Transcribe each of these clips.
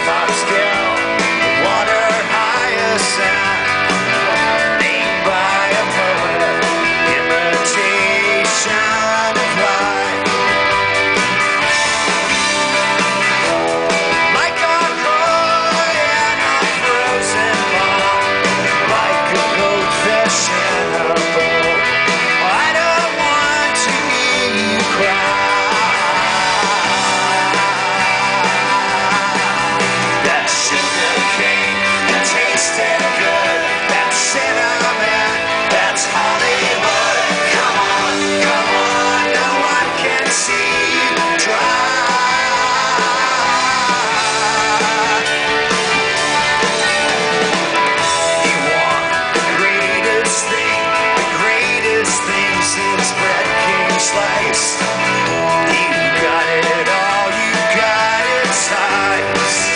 foxtail, water hyacinth, named by a poet, imitation of life. Like a koi and a frozen ball, like a goldfish in a bowl. I don't want to hear you cry. That sugar cane, that tasted good, that cinnamon, that's Hollywood. Come on, no one can see you try. You want the greatest thing since bread came sliced. You got it all, you got it sliced.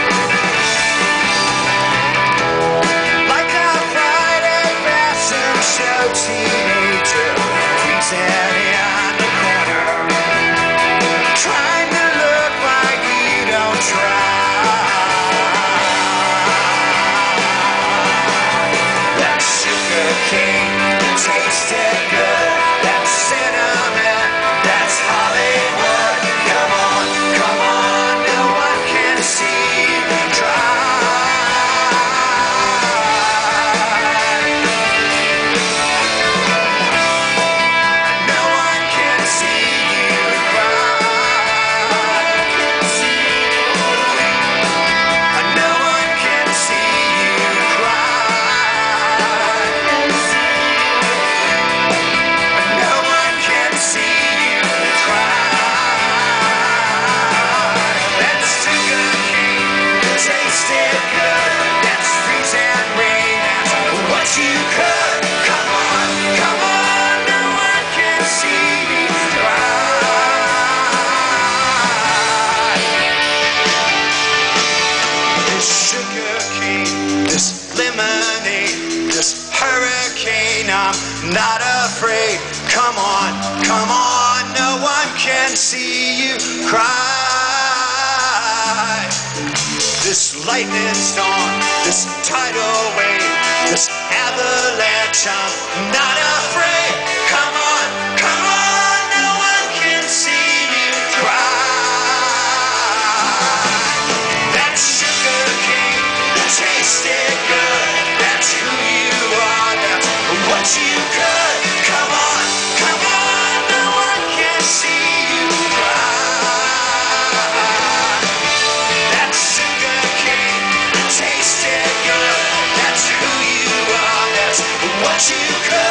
Like a Friday fashion show teenager, freezing in the corner, trying to look like you don't try. That sugar cane, that tasted good, that cinnamon, that's Hollywood. Come on, no one can see you try. No one can see you cry. No one can see you cry. No one can see you cry. That sugar cane tasted good. That's freezing rain. That's what you could. Come on, no one can see me cry. This sugar cane, this lemonade, this hurricane, I'm not afraid. Come on, no one can see you cry. This lightning storm, this tidal wave, this avalanche, I'm not afraid. Come on, no one can see me cry. That sugar cane, that tasted good, that's who you are, that's what you could. Come on, no one can see you cry. That sugar cane, that tasted good, that's who you are, that's what you could.